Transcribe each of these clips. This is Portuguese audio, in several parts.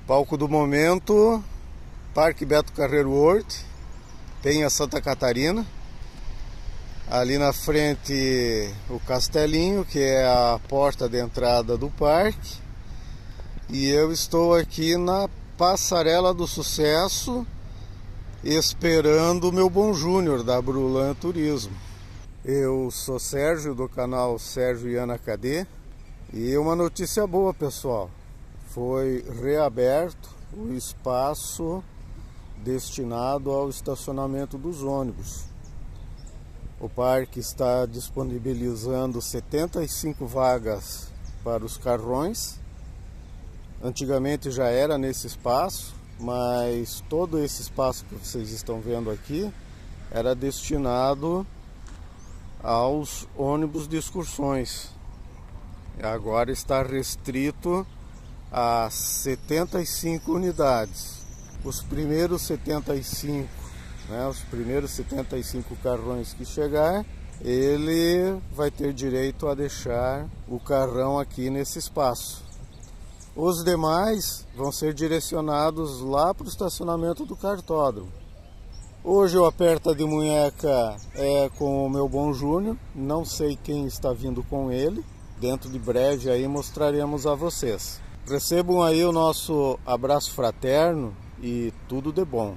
Palco do momento, Parque Beto Carreiro World, Penha Santa Catarina. Ali na frente o Castelinho, que é a porta de entrada do parque. E eu estou aqui na Passarela do Sucesso, esperando o meu bom Júnior da Brulan Turismo. Eu sou Sérgio, do canal Sérgio e Ana KD. E uma notícia boa, pessoal. Foi reaberto o espaço destinado ao estacionamento dos ônibus. O parque está disponibilizando 75 vagas para os carrões. Antigamente já era nesse espaço, mas todo esse espaço que vocês estão vendo aqui era destinado aos ônibus de excursões. Agora está restrito a 75 unidades. Os primeiros 75, os primeiros 75 carrões que chegar, ele vai ter direito a deixar o carrão aqui nesse espaço. Os demais vão ser direcionados lá para o estacionamento do cartódromo. Hoje o Aperta de Munheca é com o meu bom Júnior, não sei quem está vindo com ele. Dentro de breve aí mostraremos a vocês. Recebam aí o nosso abraço fraterno e tudo de bom.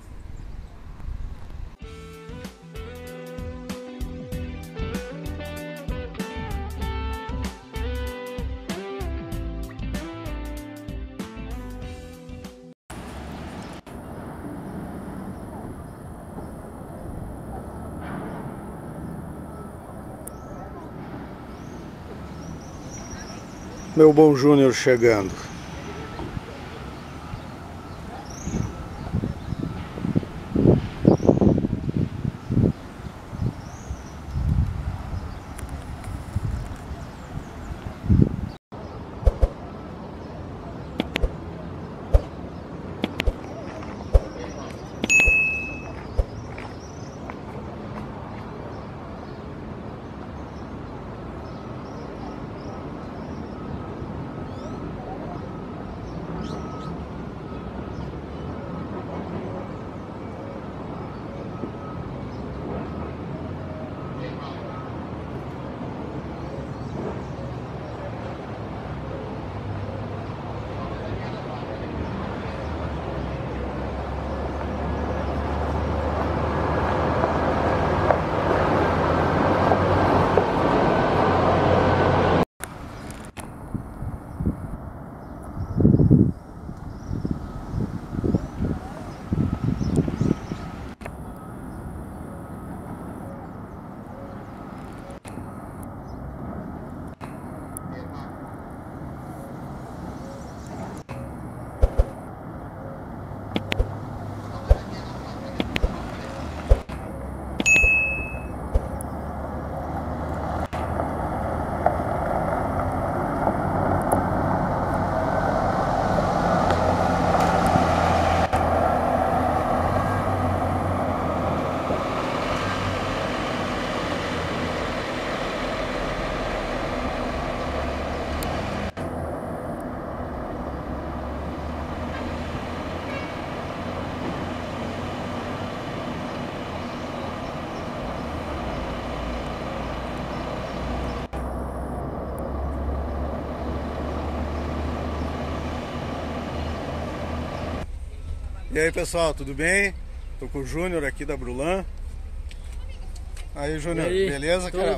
Meu bom Júnior chegando. E aí, pessoal, tudo bem? Tô com o Júnior aqui da Brulan. Aí, Júnior, beleza, cara?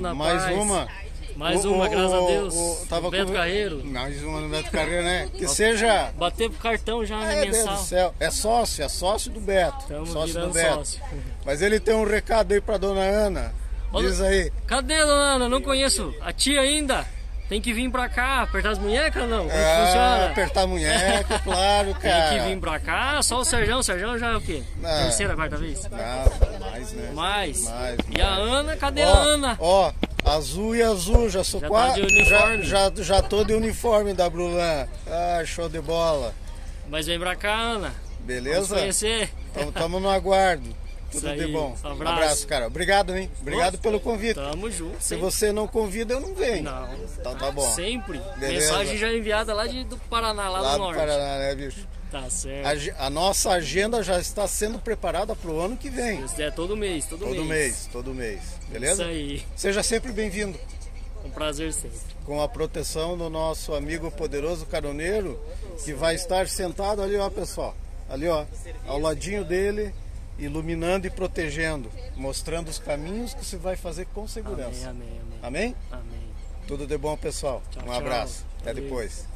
Mais uma, graças a Deus. Tava Beto Carreiro. Mais uma no Beto Carreiro, né? Que seja... Bater pro cartão já, né, mensal. Deus do céu. É sócio do Beto. Estamos sócio virando do Beto. sócio. Mas ele tem um recado aí pra dona Ana. Diz aí. Cadê, dona Ana? Não conheço a tia ainda. Tem que vir pra cá, apertar as munhecas ou não? Como funciona? Apertar a munheca, claro, cara. Tem que vir pra cá, só o Serjão. O Serjão já é o quê? Terceira, quarta vez? Não, mais, né? Mais. E a Ana, cadê a Ana? Ó, azul e azul, já sou quase. Já tô de uniforme da Brulan. Ah, show de bola. Mas vem pra cá, Ana. Beleza? Vamos conhecer. Tamo no aguardo. Tudo aí, de bom. Um abraço, cara. Obrigado, hein? Obrigado pelo convite. Tamo junto. Se você não convida, eu não venho. Não. Então tá bom. Sempre. Beleza. Mensagem já enviada lá do Paraná, lá do norte. Paraná, né, bicho? Tá certo. A nossa agenda já está sendo preparada para o ano que vem. É todo mês, todo mês. Todo mês. Beleza? Isso aí. Seja sempre bem-vindo. Um prazer sempre. Com a proteção do nosso amigo poderoso caroneiro, que vai estar sentado ali, ó, pessoal. Ali, ó, ao ladinho dele, iluminando e protegendo, mostrando os caminhos que se vai fazer com segurança. Amém, amém, amém. Amém? Amém. Tudo de bom, pessoal. Tchau, Um tchau. abraço. Até Valeu. depois.